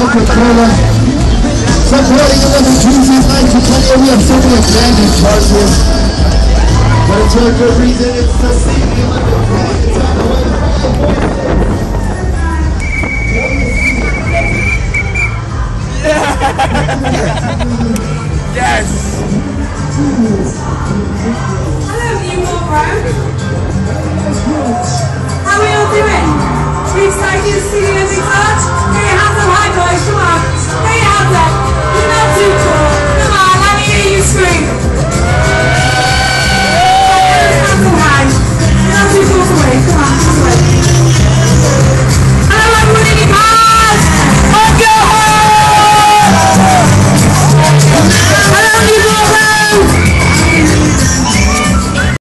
Coca-Cola. Supporting another Jesus night to tell you we have so many abandoned cars here. But it's for a good reason. It's the city Yes! Hello, Newport Road. How are we all doing? We excited to see you in the art?